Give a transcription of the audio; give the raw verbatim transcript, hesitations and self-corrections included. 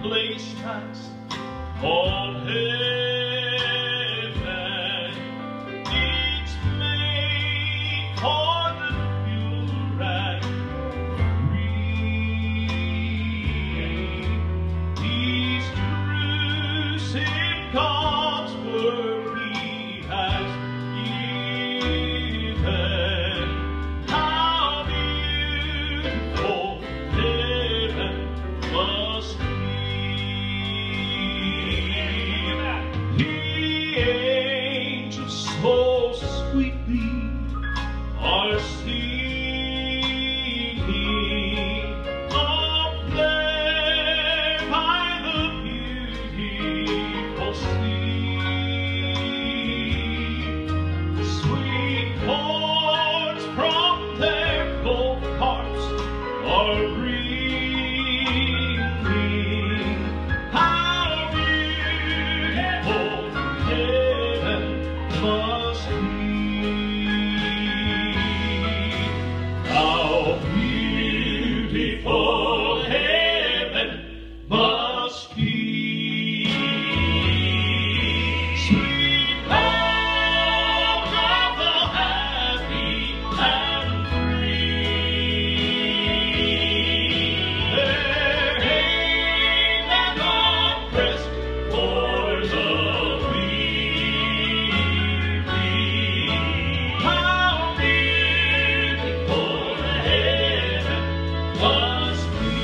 place that's called heaven. It's made for the pure and free. These truths in God's word He has given. How beautiful heaven must be. The angels so sweetly are singing up there by the beautiful sea. Sweet chords from their gold harps are ringing. How beautiful heaven must be. How beautiful heaven must be. Sweet home of the happy and free. Their hands and oppressed floors of weary. How beautiful heaven must be.